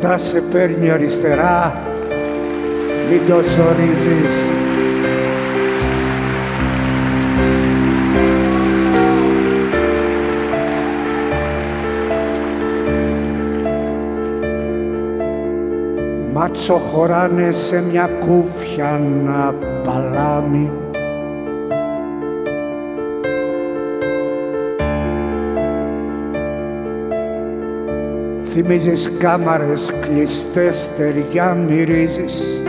μπροστά σε παίρνει αριστερά, μην το ζορίζεις. Μάτσο χωράνε σε μια κούφια να παλάμι. Θυμίζεις κάμαρες κλειστές, στεριά μυρίζεις.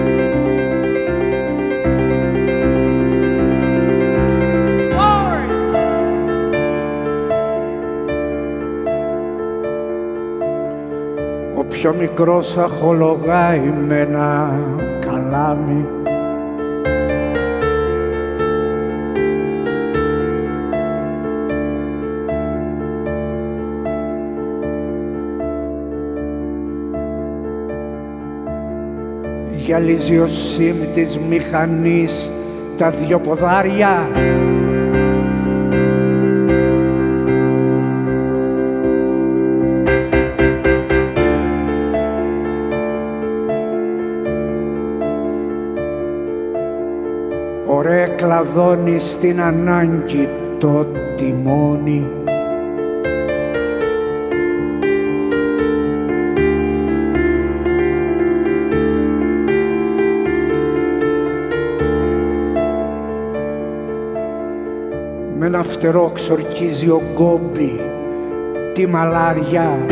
Ο πιο μικρός αχολογάει με ένα καλάμι. Γυαλίζει ο σιμ της μηχανής τα δυο ποδάρια. Ωραία κλαδώνει στην ανάγκη το τιμόνι. Με ένα φτερό ξορκίζει ο γκόμπι τη μαλάρια.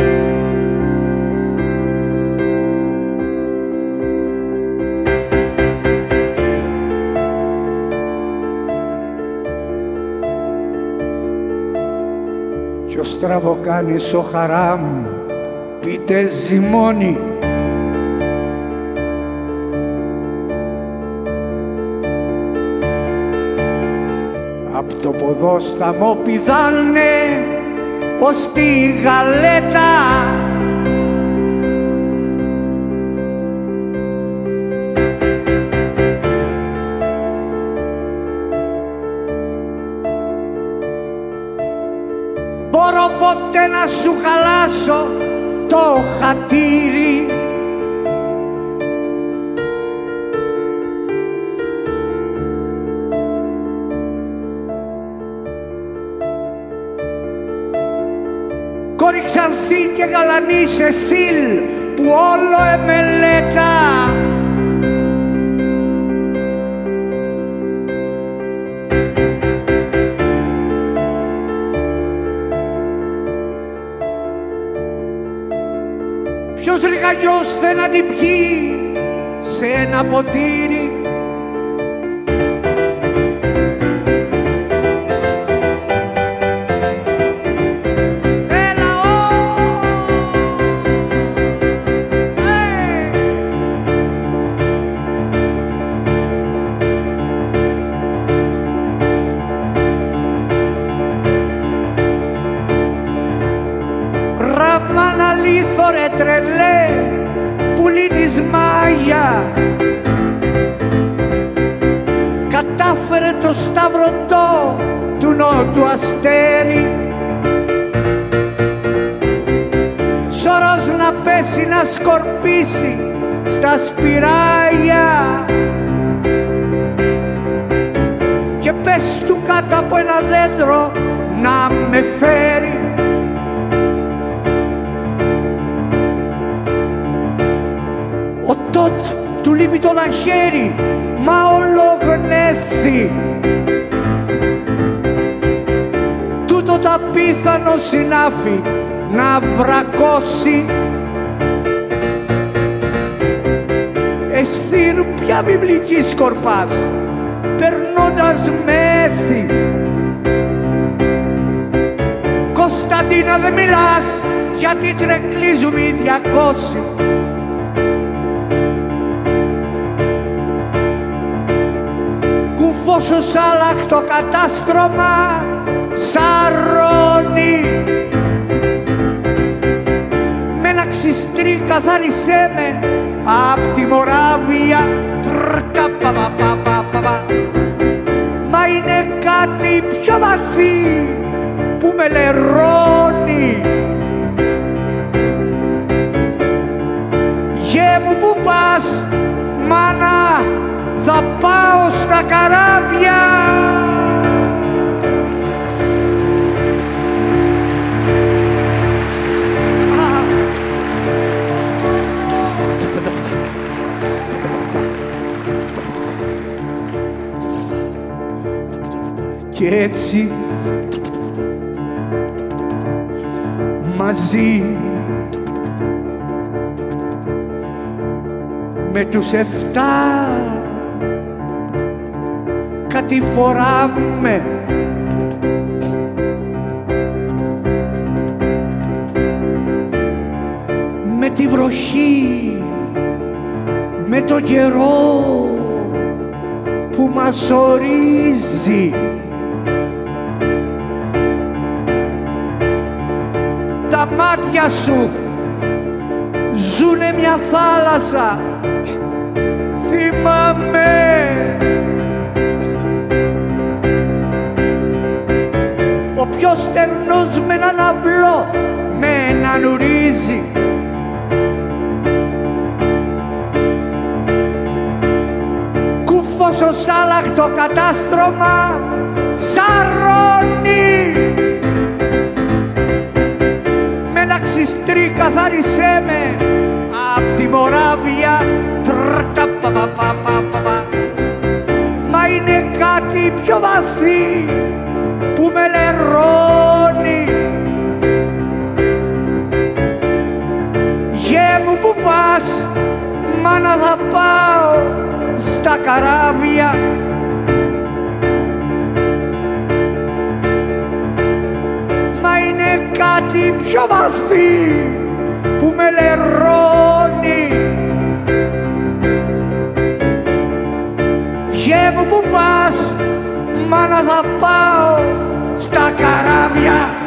Κι ο στραβοκάνης ο Χαράμ πείτε ζυμώνει. Απ' το ποδόσταμο πηδάνε ως τη γαλέτα. Μπορώ ποτέ να σου χαλάσω το χατήρι. Κόρη ξανθή και γαλανή Σεσίλ που όλο εμελέτα. Ποιος ρηγαγιός δεν αντιπιεί σε ένα ποτήρι. Ρε τρελέ που λύνεις μάγια, κατάφερε το σταυρωτό του νότου αστέρι. Σωρός να πέσει να σκορπίσει στα σπυράγια και πες του κάτω από ένα δέντρο να με φέρει. Ο Τότ του λείπει το λαχέρι, μα ολογνέθη. Τούτο τα πίθανο συνάφη να βρακώσει. Εσθήρ πια βιβλική σκορπάς, περνώντας μέθη. Κωνσταντίνα δεν μιλάς, γιατί τρεκλίζουμε οι 200. Όσο σάλαχτο κατάστρωμα σαρώνει. Με ένα ξυστρί καθάρισέ με απ' τη Μοράβια. Μα είναι κάτι πιο βαθύ που με λερώνει. μου που πας, μάνα, θα πάω στα καράβια. Και έτσι μαζί με τους 7 κατηφοράμε με τη βροχή, με τον καιρό που μας ορίζει. Τα μάτια σου ζουνε μια θάλασσα, θυμάμαι. Ο πιο στερνός με έναν αυλό, με έναν ουρίζει. Κούφος ως άλλαχτο κατάστρωμα, σαρώνει. Με ένα ξυστρί καθάρισέ με απ' τη Μοράβια. Μα είναι κάτι πιο βαθύ που με λερώνει. Γε μου που πας, μάνα, θα πάω στα καράβια. Μα είναι κάτι πιο βαθύ που με λερώνει. Γε μου που πας, μάνα, θα πάω στα καράβια.